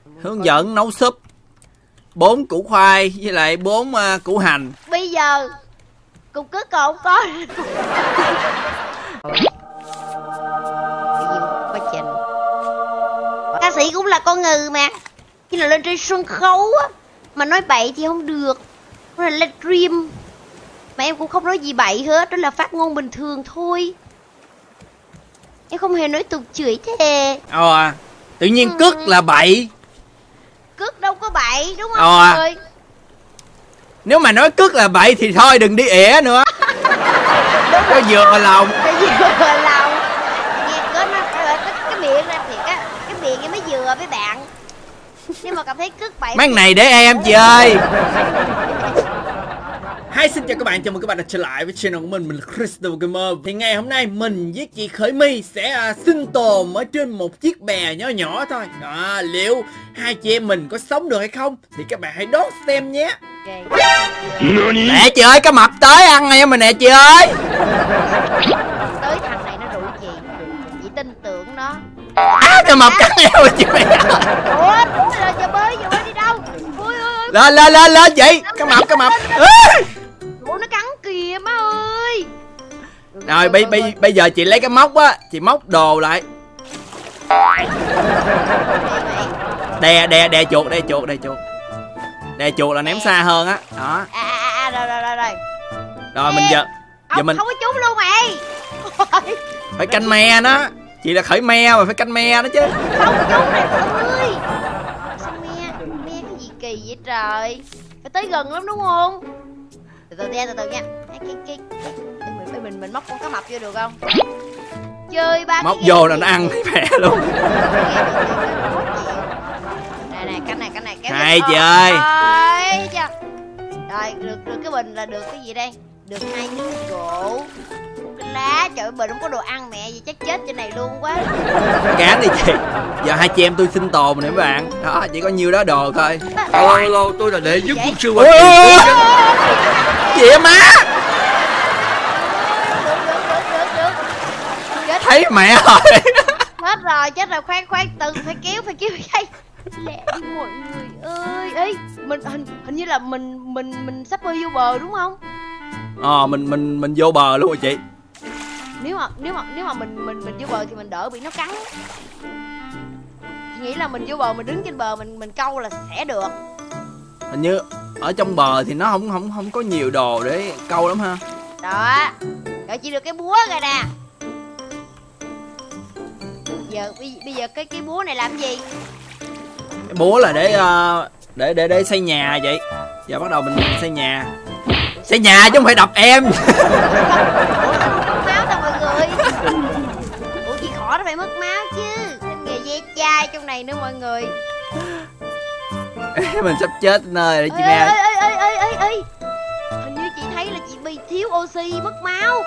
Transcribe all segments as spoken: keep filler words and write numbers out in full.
Hướng dẫn nấu súp. Bốn củ khoai với lại bốn uh, củ hành. Bây giờ cục cứ còn không có. Quá trình. Ca sĩ cũng là con người mà. Khi nào lên trên sân khấu á mà nói bậy thì không được. Đó là livestream. Mà em cũng không nói gì bậy hết, đó là phát ngôn bình thường thôi. Em không hề nói tục chửi thế. Ồ à, tự nhiên ừ. Cứt là bậy. Cứt đâu có bậy đúng không Ồ mọi người? Nếu mà nói cứt là bậy thì thôi đừng đi ỉa nữa. Nó vừa lòng. Nó vừa lòng. Nghe có nó cái miệng ra thiệt á, cái miệng em mới vừa với bạn. Nhưng mà cảm thấy cứt bậy. Mấy này để em chơi. Hi, xin chào các bạn, chào mừng các bạn đã trở lại với channel của mình, mình là Crystal Gamer. Thì ngày hôm nay mình với chị Khởi My sẽ uh, sinh tồn ở trên một chiếc bè nhỏ nhỏ thôi. À, liệu hai chị em mình có sống được hay không thì các bạn hãy đón xem nhé. Nè chị ơi, cá mập tới ăn em mà nè chị ơi. Tới thằng này nó rủ chị, chị tin tưởng nó. À, cá mập cắn eo chị mẹ. Ủa, giờ giờ bơi, giờ bơi đi đâu? Ui, ui, lên lên lên lên chị, cá mập cá mập. Ủa nó cắn kìa má ơi. Rồi bây bây bây giờ chị lấy cái móc á, chị móc đồ lại. Đè đè đè chuột, đè chuột, đè chuột. Đè chuột là ném xa hơn á. Đó. À à à rồi rồi rồi rồi. Rồi mình giờ giờ mình không có trúng luôn mày. Phải canh me nó. Chị là Khởi me mà phải canh me nó chứ. Không trúng này ơi. Sao me, me cái gì kỳ vậy trời. Phải tới gần lắm đúng không? Từ từ nha, từ từ nha. Cái cái cái, cái mình mình mình móc con cá mập vô được không? Chơi ba móc vô là nó ăn thấy mẹ luôn. Này này, cái này cái này cái này chị ơi. Rồi, được được cái bình là được cái gì đây? Được hai miếng gỗ, một cái lá. Trời ơi, bình không có đồ ăn mẹ gì chắc chết trên này luôn quá. Cán đi chị. Giờ hai chị em tôi sinh tồn nè các bạn. Đó, chỉ có nhiêu đó đồ thôi. Alo alo, tôi là đệ nhất quốc sư Hoa Kỳ. Chị em má. Thấy mẹ rồi. Hết rồi, chết rồi, khoan khoan, từ phải kéo, phải kéo dây. Lẹ đi mọi người ơi. Ê, mình hình hình như là mình mình mình sắp bơi vô bờ đúng không? Ờ, mình mình mình vô bờ luôn rồi chị. Nếu mà nếu mà nếu mà mình mình mình vô bờ thì mình đỡ bị nó cắn. Chị nghĩ là mình vô bờ, mình đứng trên bờ mình mình câu là sẽ được. Hình như ở trong bờ thì nó không không không có nhiều đồ để câu lắm ha. Đó. Rồi chỉ được cái búa rồi nè. Giờ bây, bây giờ cái cái búa này làm gì? Cái búa là để uh, để để để xây nhà vậy. Giờ bắt đầu mình xây nhà. Xây nhà chứ không phải đập em. Ủa sao mất máu tao mọi người? Ủa chị khỏi nó phải mất máu chứ. Thêm nghề ve chai trong này nữa mọi người. Mình sắp chết nơi rồi chị ê, mẹ. Ê ê ê ê ê. Hình như chị thấy là chị bị thiếu oxy mất máu.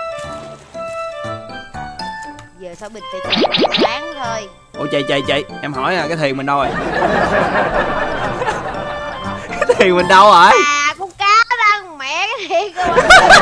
Giờ sao mình phải sáng thôi. Ủa chị chị chị em hỏi à, cái thuyền mình đâu rồi? Cái thuyền mình đâu rồi? À con cá đang mẹ cái thiệt rồi.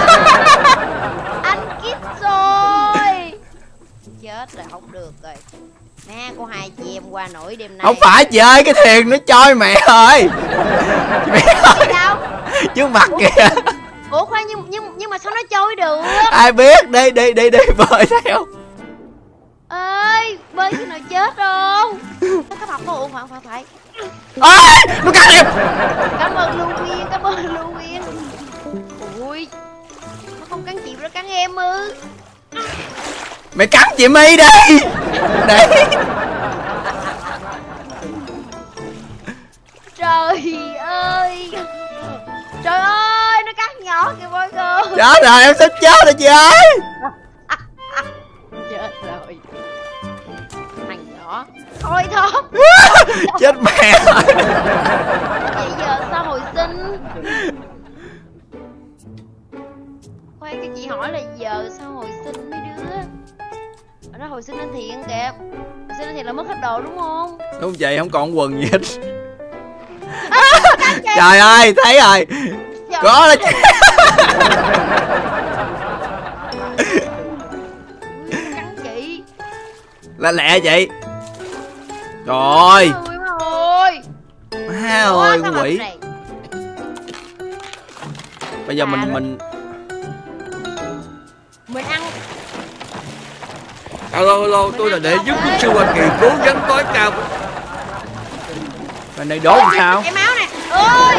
Anh kít rồi. Chết rồi, không được rồi. Nè cô hai chị em qua nổi đêm nay. Không phải chị ơi, cái thuyền nó trôi mẹ ơi. Chị mẹ ơi. Đâu? Trước mặt Ủa? kìa. Ủa khoan, nhưng nhưng nhưng mà sao nó trôi được? Ai biết, đi đi đi đi bơi theo. Ơi, bơi khi nào chết không? Nó có mập không? Phải phải phải. Ôi, nó cắn em. Cảm ơn Lưu Nguyên, cảm ơn Lưu Nguyên. Ui, nó không cắn chị, nó cắn em ư? Mày cắn chị My đi. Đấy. Trời ơi. Trời ơi, nó cắn nhỏ kìa mọi người. Chết rồi, em sắp chết rồi chị ơi. Chết rồi. Thằng nhỏ. Thôi thôi. Chết mẹ rồi. Vậy giờ sao hồi sinh? Khoan cái chị hỏi là giờ sao hồi sinh mấy đứa? Ở đó hồi sinh lên thiện kìa. Hồi sinh lên thiện là mất hết đồ đúng không? Đúng vậy, không còn quần gì hết. À, trời ơi, thấy rồi. Trời có là chị. Cắn chị. Là lẹ chị. Rồi. Ôi ơi. Má Ủa, ơi sao con mà quỷ. này? Bây giờ À, mình rồi. mình Mình ăn Alo, alo, tôi là đệ nhất quốc sư Hoa Kỳ, cố gắng tối cao. bên đây đố làm sao? chảy máu nè. Ôi,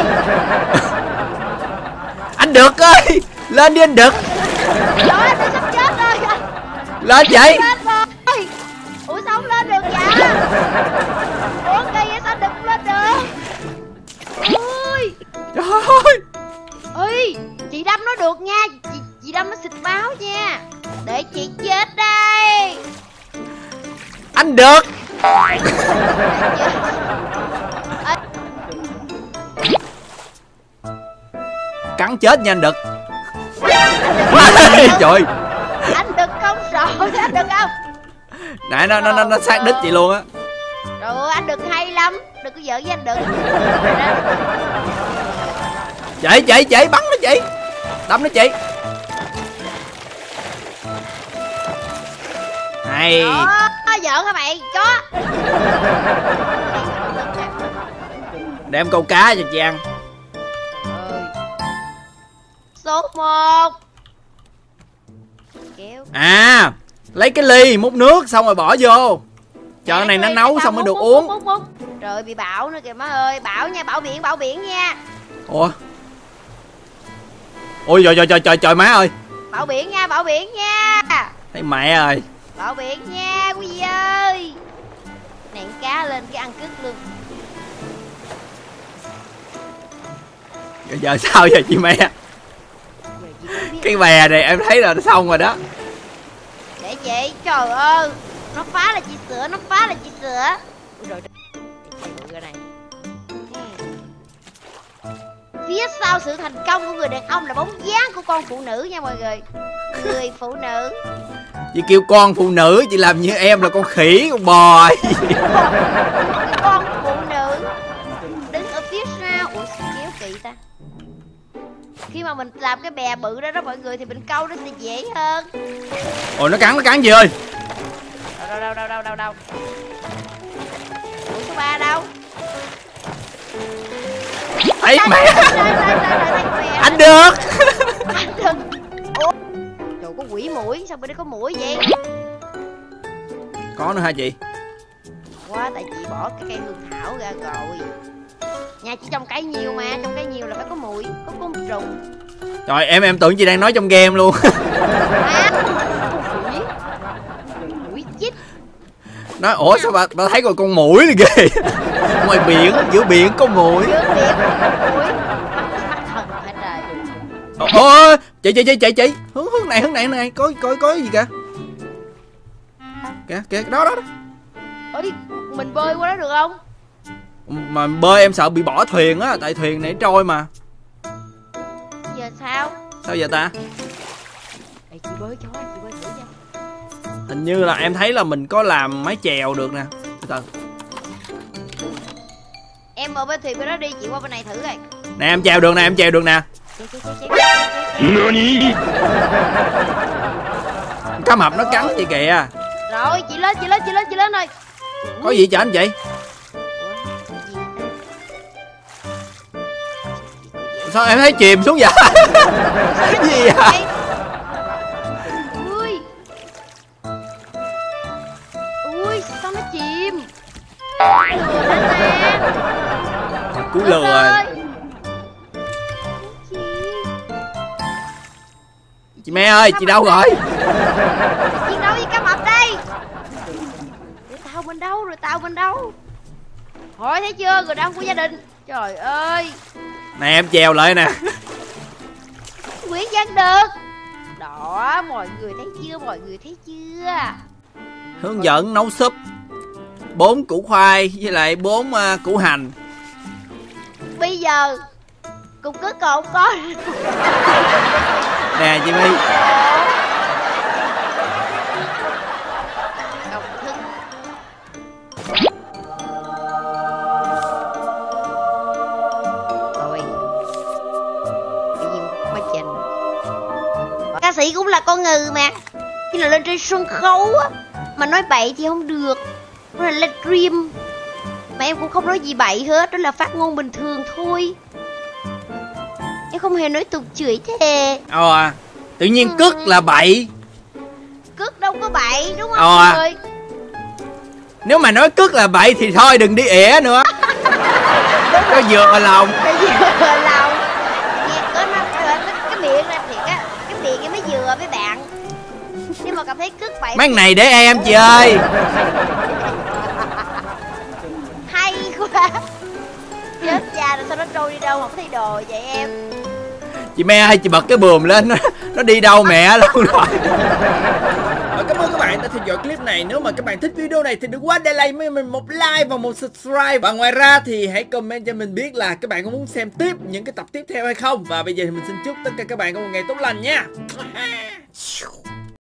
Anh Đực ơi, lên đi anh Đực, trời tôi sắp chết rồi. lên vậy. Lên rồi. Ủa sao không lên được vậy? Ủa cây vậy sao đừng lên được? Ui, Trời ơi. ui, chị đâm nó được nha. Chị, chị đâm nó xịt máu nha. Để chị chết đây. Anh Đực. Cắn chết nha anh Đực. Trời, Anh đừng không sợ, anh đừng không. nãy nó nó nó, nó sát đích chị luôn á. Trời ơi, anh đừng hay lắm. Đừng có giỡn với anh đừng. Chị chị chị bắn nó chị, đâm nó chị. Hay. Đó, giỡn hả mày, chó. Đem câu cá cho chị ăn. Ơi. Số một. Kéo. À, lấy cái ly múc nước xong rồi bỏ vô. Chờ cái này nó nấu xong mới được uống. Múc, múc, múc. Trời bị bão nữa kìa má ơi. Bão nha, bão biển, bão biển nha. Ủa. Ôi trời trời trời trời trời má ơi. Bão biển nha, bão biển nha. Thấy mẹ ơi. Bão biển nha quý vị ơi. Nện cá lên cái ăn cứt luôn. Giờ, giờ sao giờ chị mẹ? Giờ chị không biết. Cái bè này em thấy là nó xong rồi đó. Để chị, trời ơi. Nó phá là chị sửa, nó phá là chị sửa. Ui rồi, để chạy bộ ra này. Phía sau sự thành công của người đàn ông là bóng dáng của con phụ nữ nha mọi người. Người phụ nữ. Chị kêu con phụ nữ, chị làm như em là con khỉ, con bò. Cái con phụ nữ đứng ở phía sau. Ủa sao kéo kỳ ta? Khi mà mình làm cái bè bự đó đó mọi người thì mình câu nó sẽ dễ hơn. Ôi nó cắn, nó cắn gì ơi. Đâu đâu đâu đâu đâu đâu. Ủa số ba đâu? Ấy mẹ. Đây, đây, đây, đây, đây, Anh được. Anh đừng. Ủa? Trời có quỷ mũi, sao bên đây có mũi vậy? Có nữa hả chị? Quá tại chị bỏ cái cây hương thảo ra rồi. Nhà chị trồng cây nhiều mà, trồng cây nhiều là phải có mùi, có côn trùng. Trời em em tưởng chị đang nói trong game luôn. À, mũi. Mũi chích. Nói ủa sao bà, bà thấy còn con muỗi này kìa. Ngoài biển, giữa biển có muỗi. Giữa biển mũi. Mắt, mắt thần hả trời. Ôi chị chị chị chị chị hướng hướng này hướng này hướng này có có có gì kìa. Kìa kìa đó đó. đó. Ở đi, mình bơi qua đó được không? Mà bơi em sợ bị bỏ thuyền á, tại thuyền này trôi mà. Giờ sao? Sao giờ ta? Ê, chị bơi cho, chị bơi thử cho. Hình như là em thấy là mình có làm mái chèo được nè. Từ từ. Em ở bên thuyền bên đó đi, chị qua bên này thử coi. Nè em chèo được nè, em chèo được nè. Chị, chị, chị, chị, chị, chị. Cá mập nó cắn chị kìa. Rồi, chị lên, chị lên, chị lên, chị lên rồi. Có gì cho anh chị? Sao em thấy chìm xuống vậy? Cái gì vậy? Ui. Ui, sao nó chìm? Lừa nó nè. Cú lừa rồi. Chị Mẹ ơi, chị đâu rồi? Chị đâu với cá mập đây? Rồi tao bên đâu, rồi tao bên đâu? Hỏi thấy chưa, người đàn ông của gia đình. Trời ơi. Nè em chèo lại nè. Nguyễn Văn được. Đó, mọi người thấy chưa, mọi người thấy chưa? Hướng dẫn nấu súp bốn củ khoai với lại bốn uh, củ hành. Bây giờ cục cứ còn có. Nè chị My. Công thức. Rồi. Tự nhiên quá trình. Ca sĩ cũng là con ngừ mà. Khi nào lên trên sân khấu á mà nói bậy thì không được. Nó là livestream. Mà em cũng không nói gì bậy hết. Đó là phát ngôn bình thường thôi. Em không hề nói tục chửi thế. Ờ à, tự nhiên Ừ. cứt là bậy. Cứt đâu có bậy đúng không Ờ mọi à. người? Nếu mà nói cứt là bậy thì thôi đừng đi ỉa nữa. Có vừa lòng. Cái vừa lòng. Nghe có nó cái, cái miệng ra thiệt á. Cái miệng em mới vừa với bạn. Nhưng mà cảm thấy cứt bậy. Mấy này để em chị ơi. Hay quá. Chết cha rồi sao nó trôi đi đâu không thấy đồ vậy em. Chị Me ơi, chị bật cái buồm lên. Nó, nó đi đâu mẹ luôn rồi. Và cảm ơn các bạn đã theo dõi clip này. Nếu mà các bạn thích video này thì đừng quá để lại mình một like và một subscribe. Và ngoài ra thì hãy comment cho mình biết là các bạn có muốn xem tiếp những cái tập tiếp theo hay không. Và bây giờ thì mình xin chúc tất cả các bạn có một ngày tốt lành nha.